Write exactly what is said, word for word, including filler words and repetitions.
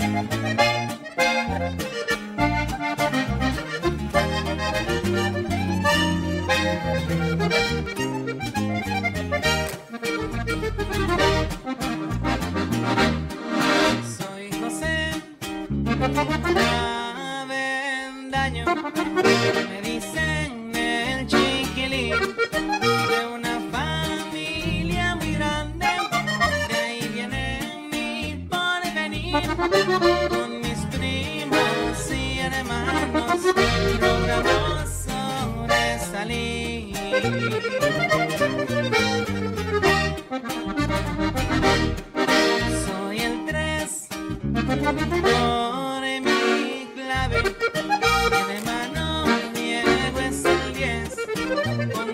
Soy José Avendaño, me dicen el chiquilín, de una familia muy grande, de ahí viene mi porvenir, con mis primos y hermanos logramos sobresalir. Soy el tres por mi clave, mi hermano Diego es el diez, con